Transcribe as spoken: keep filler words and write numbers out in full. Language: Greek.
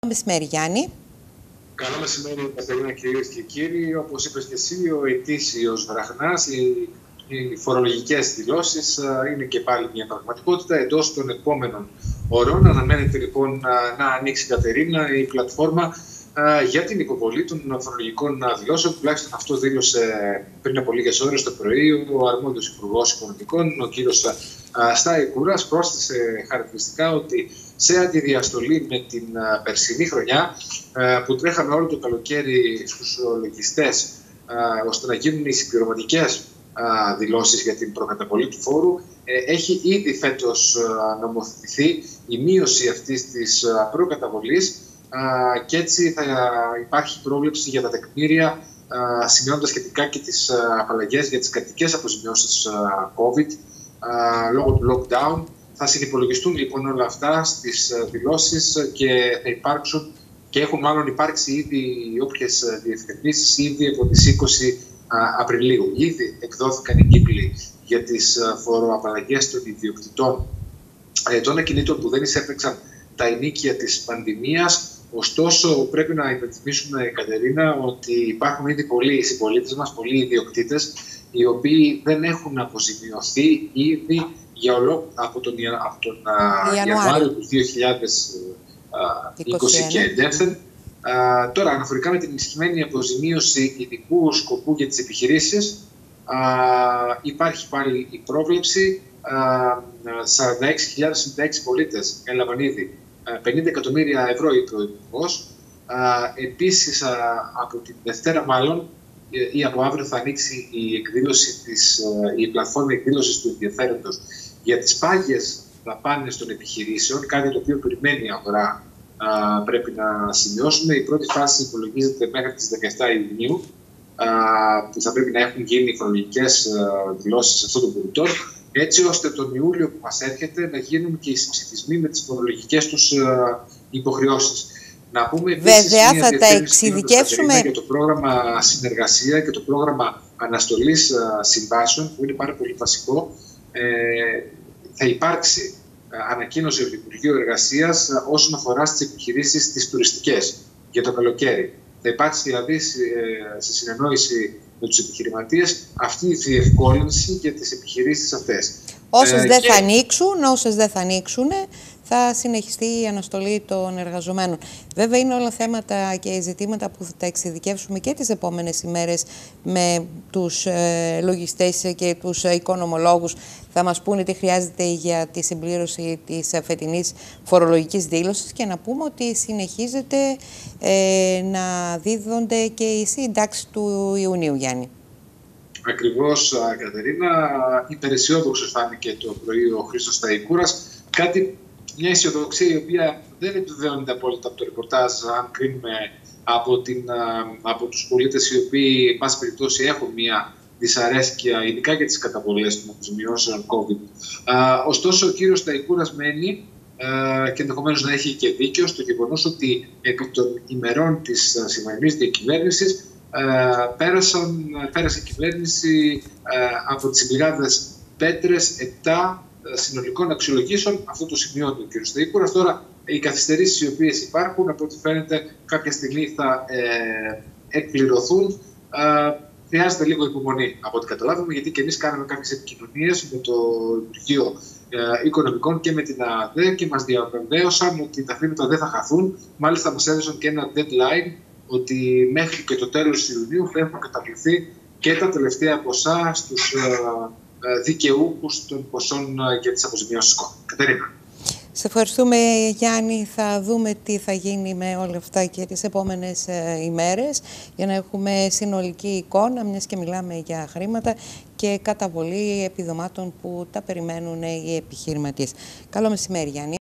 Μεσημέρι, Γιάννη. Καλό μεσημέρι, Κατερίνα, κυρίες και κύριοι. Όπως είπες και εσύ, ο ετήσιος βραχνάς, οι, οι φορολογικές δηλώσεις είναι και πάλι μια πραγματικότητα. Εντός των επόμενων ώρων αναμένεται λοιπόν να ανοίξει, Κατερίνα, η πλατφόρμα για την υποβολή των φορολογικών δηλώσεων. Τουλάχιστον αυτό δήλωσε πριν από λίγες ώρες το πρωί ο αρμόδιος Υπουργός Οικονομικών, ο κύριος Σταϊκούρας. Πρόσθεσε χαρακτηριστικά ότι σε αντιδιαστολή με την περσινή χρονιά που τρέχαμε όλο το καλοκαίρι στους λογιστές ώστε να γίνουν οι συμπληρωματικές δηλώσεις για την προκαταβολή του φόρου, έχει ήδη φέτος νομοθετηθεί η μείωση αυτής της προκαταβολής και έτσι θα υπάρχει πρόβλεψη για τα τεκμήρια, σημειώνοντας σχετικά και τις απαλλαγές για τις κρατικές αποζημιώσεις COVID λόγω του lockdown. Θα συνυπολογιστούν λοιπόν όλα αυτά στις δηλώσεις και θα υπάρξουν και έχουν μάλλον υπάρξει ήδη όποιες διευθετήσεις ήδη από τις είκοσι Απριλίου. Ήδη εκδόθηκαν οι κύκλοι για τις φοροαπαλλαγές των ιδιοκτητών των ακινήτων που δεν εισέπραξαν τα ενίκια της πανδημίας. Ωστόσο, πρέπει να υπενθυμίσουμε, Κατερίνα, ότι υπάρχουν ήδη πολλοί συμπολίτες μας, πολλοί ιδιοκτήτες, οι οποίοι δεν έχουν αποζημιωθεί ήδη για ολό, από τον, από τον Ιανουάριο του δύο χιλιάδες είκοσι και εντεύθεν. Τώρα, αναφορικά με την ενισχυμένη αποζημίωση ειδικού σκοπού για τις επιχειρήσεις, υπάρχει πάλι η πρόβλεψη. σαράντα έξι χιλιάδες εβδομήντα έξι πολίτες έλαβαν ήδη πενήντα εκατομμύρια ευρώ, είπε ο Υπουργός. Επίσης, από την Δευτέρα μάλλον ή από αύριο θα ανοίξει η, εκδήλωση της, η πλατφόρμα εκδήλωσης του ενδιαφέροντος για τις πάγιες δαπάνες των επιχειρήσεων, κάτι το οποίο περιμένει η αγορά, α, πρέπει να σημειώσουμε. Η πρώτη φάση υπολογίζεται μέχρι τις δεκαεπτά Ιουνίου, α, που θα πρέπει να έχουν γίνει οι φορολογικές δηλώσεις αυτών των πολιτών, έτσι ώστε τον Ιούλιο που μας έρχεται να γίνουν και οι συμψηφισμοί με τις φορολογικές τους υποχρεώσεις. Να πούμε επίσης, βέβαια, θα τα εξειδικεύσουμε για το πρόγραμμα συνεργασία και το πρόγραμμα αναστολής συμβάσεων, που είναι πάρα πολύ βασικό. Ε, θα υπάρξει ανακοίνωση του Υπουργείου Εργασίας όσον αφορά στις επιχειρήσεις τις τουριστικές για το καλοκαίρι. Θα υπάρξει δηλαδή σε συνεννόηση με τους επιχειρηματίες αυτή η διευκόλυνση για τις επιχειρήσεις αυτές. Όσες ε, δεν και... θα ανοίξουν, όσες δεν θα ανοίξουν, θα συνεχιστεί η αναστολή των εργαζομένων. Βέβαια, είναι όλα θέματα και ζητήματα που θα τα εξειδικεύσουμε και τις επόμενες ημέρες με τους ε, λογιστές και τους ε, οικονομολόγους. Θα μας πούνε τι χρειάζεται για τη συμπλήρωση της φετινής φορολογικής δήλωσης και να πούμε ότι συνεχίζεται ε, να δίδονται και οι συντάξεις του Ιουνίου, Γιάννη. Ακριβώς, Κατερίνα. Υπεραισιόδοξος φάνηκε το πρωί ο Χρήστος Σταϊκούρας. Κάτι, μια αισιοδοξία η οποία δεν επιβεβαιώνεται απόλυτα από το ρεπορτάζ, αν κρίνουμε από, την, από τους πολίτες οι οποίοι, εν πάση περιπτώσει, έχουν μια δυσαρέσκεια, ειδικά για τις καταβολές των αποζημιώσεων COVID. Α, ωστόσο, ο κύριος Σταϊκούρας μένει α, και ενδεχομένως να έχει και δίκιο στο γεγονός ότι επί των ημερών της σημερινής διακυβέρνησης πέρασαν, πέρασε η κυβέρνηση από τις Μπριγάδες Πέτρες επτά συνολικών αξιολογήσεων. Αυτό το σημειώνει ο κ. Σταϊκούρας. Τώρα, οι καθυστερήσεις οι οποίες υπάρχουν, από ό,τι φαίνεται, κάποια στιγμή θα ε, εκπληρωθούν. Ε, χρειάζεται λίγο υπομονή, από ό,τι καταλάβουμε, γιατί και εμείς κάναμε κάποιες επικοινωνίες με το Υπουργείο ε, Οικονομικών και με την ΑΔΕ και μας διαβεβαίωσαν ότι τα χρήματα δεν θα χαθούν. Μάλιστα, μας έδωσαν και ένα deadline ότι μέχρι και το τέλος Ιουνίου θα έχουν καταβληθεί και τα τελευταία ποσά στους ε, δικαιούχους των ποσών για τις αποζημιώσεις COVID. Κατερίνα. Σε ευχαριστούμε, Γιάννη. Θα δούμε τι θα γίνει με όλα αυτά και τις επόμενες ε, ημέρες για να έχουμε συνολική εικόνα, μιας και μιλάμε για χρήματα και καταβολή επιδομάτων που τα περιμένουν οι επιχειρηματίες. Καλό μεσημέρι, Γιάννη.